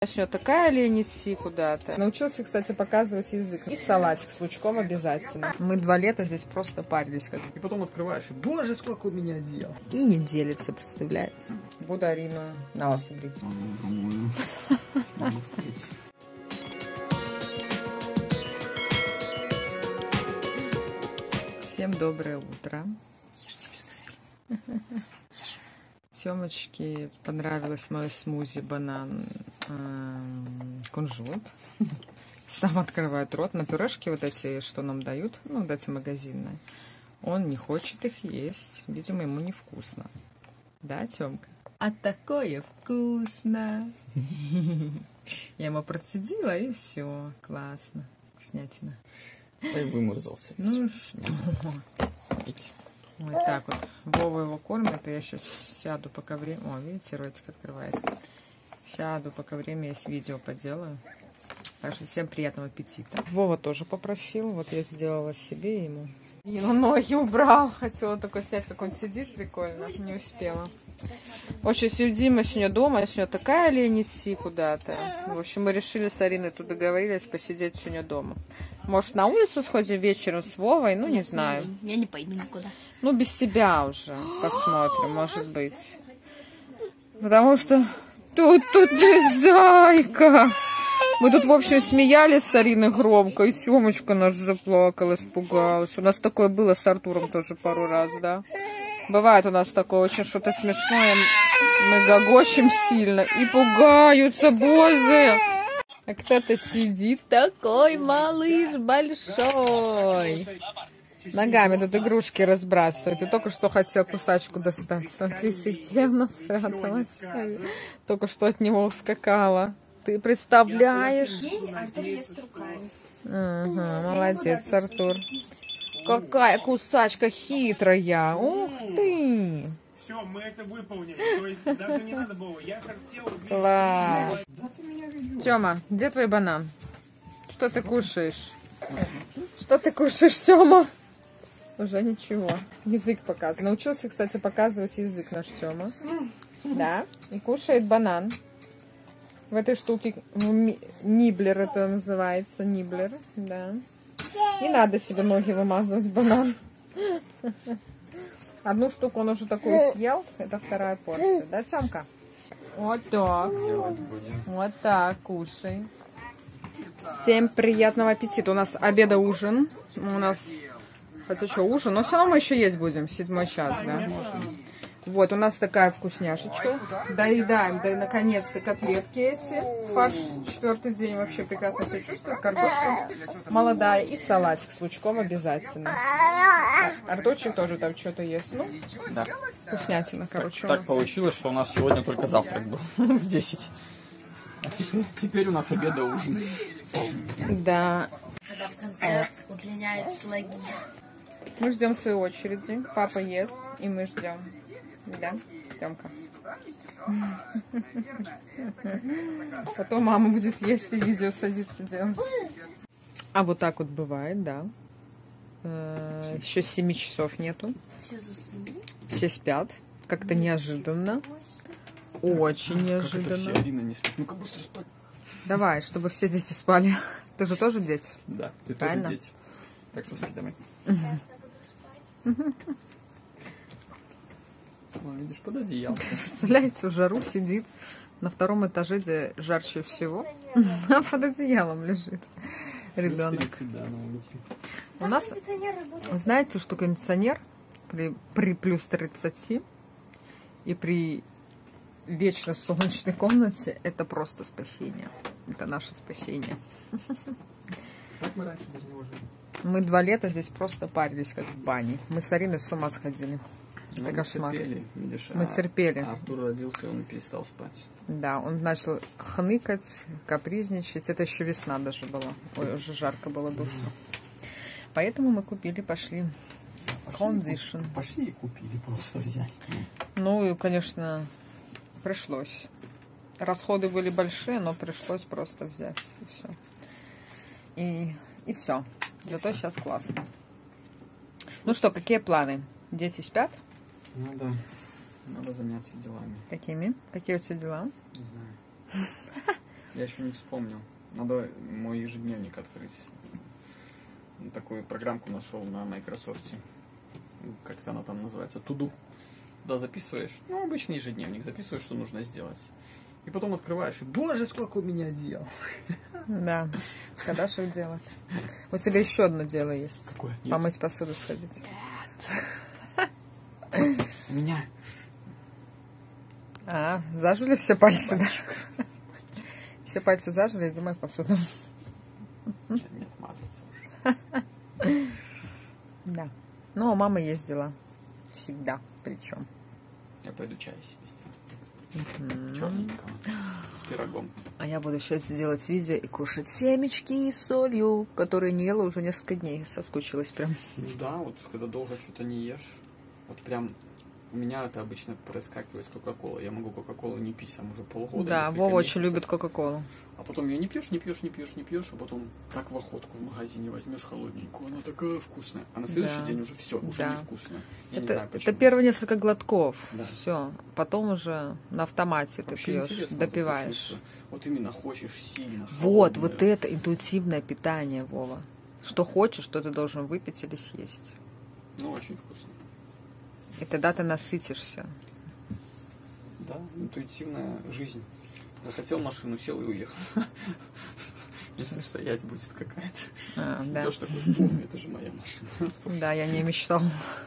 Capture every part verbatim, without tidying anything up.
Сегодня такая лень идти куда-то. Научился, кстати, показывать язык. И салатик с лучком обязательно. Мы два лета здесь просто парились. Как... И потом открываешь, боже, сколько у меня дел. И не делится, представляете. Буду Арину на вас убить. Всем доброе утро. Семочке понравилось мое смузи банан э, кунжут. Сам открывает рот. На пюрешки вот эти, что нам дают, ну вот эти магазинные, он не хочет их есть. Видимо, ему невкусно. Да, Тёмка? А такое вкусно. Я ему процедила, и все. Классно. Вкуснятина. Я выморзался. Ну что? Вот так вот. Вова его кормит, и я сейчас сяду, пока время... О, видите, ротик открывает. Сяду, пока время есть, видео поделаю. Так что всем приятного аппетита. Вова тоже попросил, вот я сделала себе и ему. И он ноги убрал, хотела такой снять, как он сидит, прикольно, не успела. В общем, сидим мы сегодня дома, я сегодня такая лень идти куда-то. В общем, мы решили с Ариной тут договорились посидеть сегодня дома. Может, на улицу сходим вечером с Вовой, ну, не знаю. Я не пойду никуда. Ну, без тебя уже посмотрим, может быть. Потому что тут, тут ты зайка. Мы тут, в общем, смеялись с Ариной громко, и Тёмочка наш заплакала, испугалась. У нас такое было с Артуром тоже пару раз, да? Бывает у нас такое очень что-то смешное. Мы гогочем сильно и пугаются, боже. А кто-то сидит такой малыш большой. Ногами тут игрушки разбрасывает. И только что хотел кусачку достать. Смотрите, где она спряталась. Только что от него ускакала. Ты представляешь? Угу, молодец, Артур. Какая кусачка хитрая. Ух ты. Все, мы это выполнили. То есть даже не надо было. Я хотел... Класс. Тёма, где твой банан? Что ты кушаешь? Что ты кушаешь, Тёма? Уже ничего. Язык показывает. Научился, кстати, показывать язык наш Тёма. Да. И кушает банан. В этой штуке ниблер это называется. Ниблер. Да. Не надо себе ноги вымазывать банан. Одну штуку он уже такую съел. Это вторая порция. Да, Тёмка? Вот так. Вот так, кушай. Всем приятного аппетита. У нас обеда-ужин. У нас... Хотя что, ужин? Но все равно мы еще есть будем. Седьмой час, да? Вот, у нас такая вкусняшечка. Доедаем, да и наконец-то котлетки эти. Фарш четвертый день вообще прекрасно себя чувствует. Картошка молодая и салатик с лучком обязательно. Артурчик тоже там что-то ест. Ну, да. Вкуснятина, короче. Так, так получилось, что у нас сегодня только завтрак был в десять. А теперь, теперь у нас обеда-ужин. Да. Когда в конце удлиняет слоги. Мы ждем своей очереди. Папа ест, и мы ждем. Да, Тёмка? Потом мама будет есть и видео садиться делать. А вот так вот бывает, да. Еще семи часов нету. Все заснули. Все спят. Как-то неожиданно. Очень неожиданно. Как это все, Арина не спит. Ну-ка быстро спать. Давай, чтобы все дети спали. Ты же тоже дети? Да, ты правильно? тоже дети. Так что спи, давай. О, видишь, под одеялом. Представляете, в жару сидит на втором этаже, где жарче всего, а под одеялом лежит ребенок. У нас, знаете, что кондиционер при, при плюс тридцати и при вечно солнечной комнате это просто спасение. Это наше спасение. Как мы раньше без него жили? Мы два лета здесь просто парились, как в бане. Мы с Ариной с ума сходили. Это мы кошмар. Терпели, видишь, Мы а, терпели. А Артур родился, он перестал спать. Да, он начал хныкать, капризничать. Это еще весна даже была. Ой, уже жарко было, душно. Поэтому мы купили, пошли. Кондишн. Пошли и купили, просто взяли. Ну, и, конечно, пришлось. Расходы были большие, но пришлось просто взять. И все. И, и все. Зато сейчас классно. Ну что, какие планы? Дети спят? Ну да. Надо заняться делами. Какими? Какие у тебя дела? Не знаю. Я еще не вспомнил. Надо мой ежедневник открыть. Такую программку нашел на Microsoft. Как-то она там называется? To-do. Туда записываешь. Ну, обычный ежедневник. Записываешь, что нужно сделать. И потом открываешь. И, боже, сколько у меня дел. Да. Когда что делать? У тебя еще одно дело есть. Какое? Помыть посуду сходить. У меня... А, зажили все пальцы, да? Все пальцы зажили, иди мой посуду. Нет, мазаться уже. Да. Ну, а мама ездила. Всегда. Причем. Я пойду чай себе сделаю. Черненького. С пирогом. А я буду сейчас делать видео и кушать семечки с солью, которые не ела уже несколько дней. Соскучилась прям. Ну да, вот когда долго что-то не ешь, вот прям у меня это обычно проскакивает с Кока-Колой. Я могу Кока-Колу не пить, там уже полгода. Да, Вова очень любит Кока-Колу. А потом ее не пьешь, не пьешь, не пьешь, не пьешь, а потом так в охотку в магазине возьмешь холодненькую, она такая вкусная. А на следующий Да. день уже все, уже Да. невкусная. Я не Это, знаю почему. это первые несколько глотков. Да. Все. Потом уже на автомате ты Вообще пьешь, интересно, допиваешь. вот, это чувство. Вот именно хочешь сильно. Вот, холодное. вот это интуитивное питание, Вова. Что хочешь, что ты должен выпить или съесть. Ну, очень вкусно. И тогда ты насытишься. Да, интуитивная жизнь. Захотел машину, сел и уехал. Если стоять будет какая-то. А, да. Идешь такой, о, это же моя машина. Да, я не мечтал.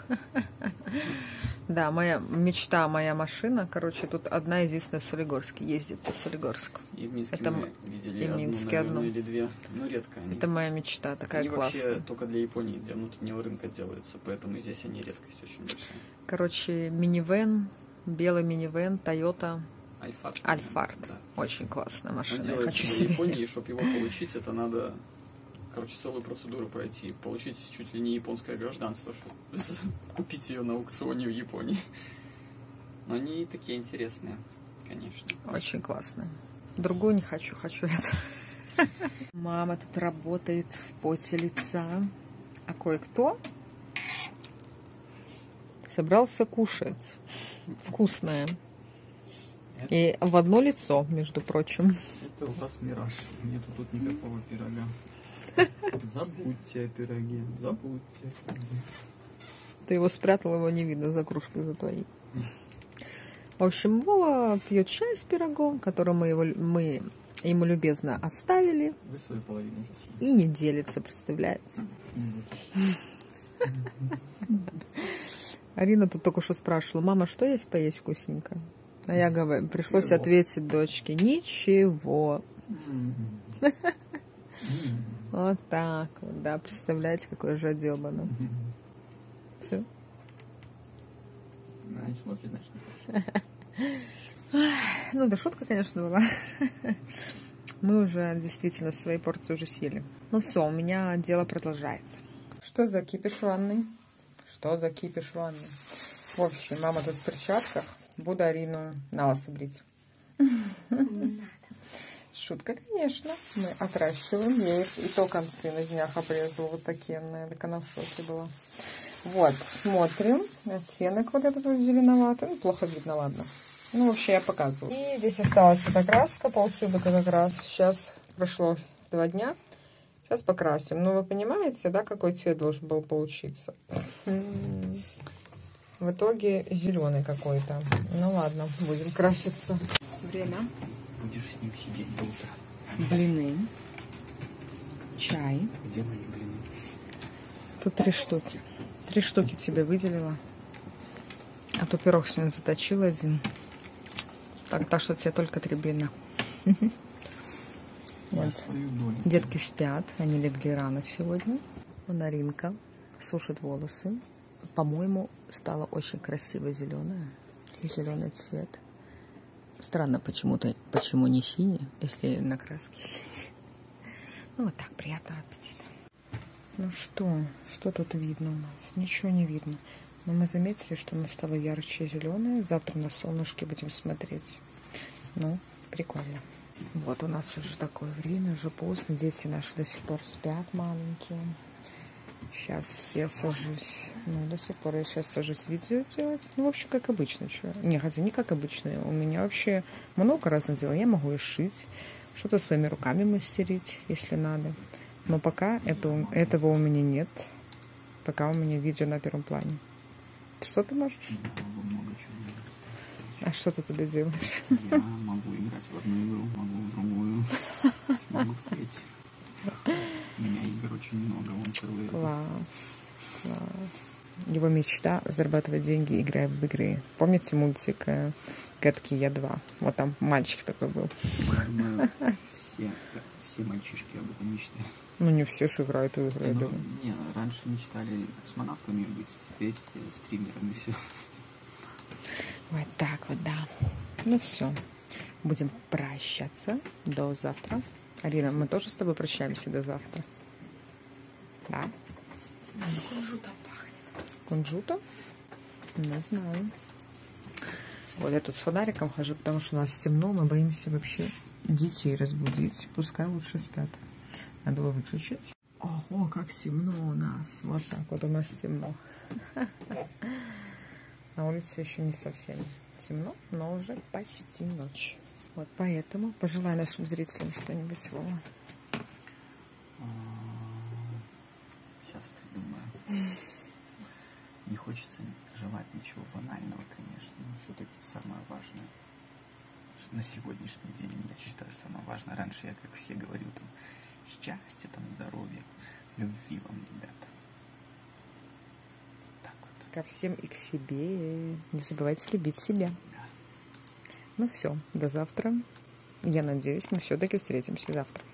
Да, моя мечта, моя машина. Короче, тут одна единственная в Солигорске. Ездит по Солигорску. И в Минске Это мы м- видели и в одну, Минске наверное, одну. или две. Ну, редко они. Это моя мечта, такая Они классная. вообще только для Японии, для внутреннего рынка делаются, поэтому здесь они редкость очень большая. Короче, минивэн, белый минивэн, Toyota Альфард. Альфард. Да. Очень классная Он машина. Я делается хочу для себе. Японии, и чтобы его получить, это надо, короче, целую процедуру пройти. Получить чуть ли не японское гражданство, чтобы купить ее на аукционе в Японии. Но они такие интересные, конечно. Очень классно. Другую не хочу, хочу это. Мама тут работает в поте лица. А кое-кто собрался кушать. Вкусное. И в одно лицо, между прочим. Это у вас мираж. Нету тут никакого пирога. Забудьте о пироге. Забудьте. Ты его спрятал, его не видно за кружкой за твоей. В общем, Вова пьет чай с пирогом, который мы, его, мы ему любезно оставили. Вы свою половину уже съели. И не делится, представляете? Арина тут только что спрашивала: мама, что есть поесть вкусненько? А я говорю, пришлось Ничего. ответить дочке: ничего. Вот так вот, да, представляете, какой жадёбаный. Все. Она не смотрит, значит, не хочет. Ну, да, шутка, конечно, была. Мы уже действительно свои порции уже съели. Ну все, у меня дело продолжается. Что за кипиш в ванной? Что за кипиш в ванной? В общем, мама тут в перчатках. Буду Арину на лысо брить. Шутка, конечно. Мы отращиваем. Я и то концы на днях обрезала вот такие. Так она в шоке была. Вот, смотрим. Оттенок вот этот вот зеленоватый. Ну, плохо видно, ладно. Ну, вообще я показывала. И здесь осталась эта краска, полтюбика как раз. Сейчас прошло два дня. Сейчас покрасим. Ну, вы понимаете, да, какой цвет должен был получиться? В итоге зеленый какой-то. Ну, ладно, будем краситься. Время. Будешь с ним сидеть до утра. Блины. Чай. Где мои блины? Тут три штуки. Три штуки тебе выделила. А то пирог сегодня заточил один. Так, так что тебе только три блина. Я свою долю. Детки спят. Они легли рано сегодня. Аринка сушит волосы. По-моему, стало очень красиво зеленое. Зеленый цвет. Странно почему-то, почему не синий, если на краске синий. Ну вот так, приятного аппетита. Ну что, что тут видно у нас? Ничего не видно. Но мы заметили, что оно стало ярче зеленое. Завтра на солнышке будем смотреть. Ну, прикольно. Вот у нас уже такое время, уже поздно. Дети наши до сих пор спят, маленькие. Сейчас я сажусь. Ну, до сих пор я сейчас сажусь видео делать. Ну, в общем, как обычно. Что? Не, хотя не как обычно. У меня вообще много разных дел. Я могу и шить. что-то своими руками мастерить, если надо. Но пока это, этого у меня нет. Пока у меня видео на первом плане. Что ты можешь? Я могу много чего. А что ты тогда делаешь? Я могу играть в одну игру, могу в другую, могу в третью. У меня игр очень много. Он первый. Класс, класс. Его мечта — зарабатывать деньги, играя в игры. Помните мультик э, «Гадкий я два»? Вот там мальчик такой был. Я думаю, все, так, все мальчишки об этом мечтают. Ну, не все же играют в игры, я Ну, думаю. не, раньше мечтали космонавтами быть, теперь стримерами все. Вот так вот, да. Ну все. Будем прощаться до завтра. Арина, мы тоже с тобой прощаемся до завтра. Да? Кунжутом пахнет. Кунжутом? Не знаю. Вот я тут с фонариком хожу, потому что у нас темно, мы боимся вообще детей разбудить. Пускай лучше спят. Надо его выключить. Ого, как темно у нас. Вот так вот у нас темно. На улице еще не совсем темно, но уже почти ночь. Вот поэтому пожелай нашим зрителям что-нибудь, Вова. Сейчас придумаю. Не хочется желать ничего банального, конечно, но все-таки самое важное, что на сегодняшний день, я считаю, самое важное. Раньше я, как все, говорил там счастье, там здоровье, любви вам, ребята. Так вот. Ко всем и к себе. Не забывайте любить себя. Ну все, до завтра. Я надеюсь, мы все-таки встретимся завтра.